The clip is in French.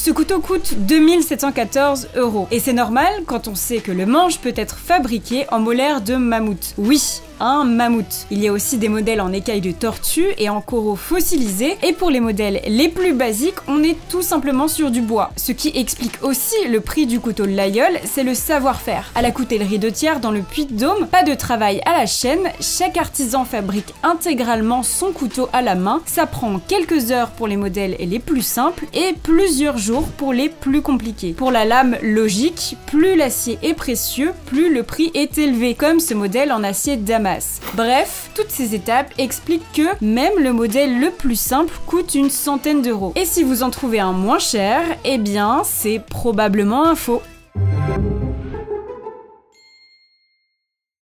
Ce couteau coûte 2714 €. Et c'est normal quand on sait que le manche peut être fabriqué en molaire de mammouth. Oui, un mammouth. Il y a aussi des modèles en écailles de tortue et en coraux fossilisés, et pour les modèles les plus basiques, on est tout simplement sur du bois. Ce qui explique aussi le prix du couteau Laguiole, c'est le savoir-faire. À la coutellerie de Thiers dans le Puy-de-Dôme, pas de travail à la chaîne, chaque artisan fabrique intégralement son couteau à la main. Ça prend quelques heures pour les modèles les plus simples et plusieurs jours pour les plus compliqués. Pour la lame logique, plus l'acier est précieux, plus le prix est élevé, comme ce modèle en acier Damas. Bref, toutes ces étapes expliquent que même le modèle le plus simple coûte une centaine d'euros. Et si vous en trouvez un moins cher, eh bien c'est probablement un faux.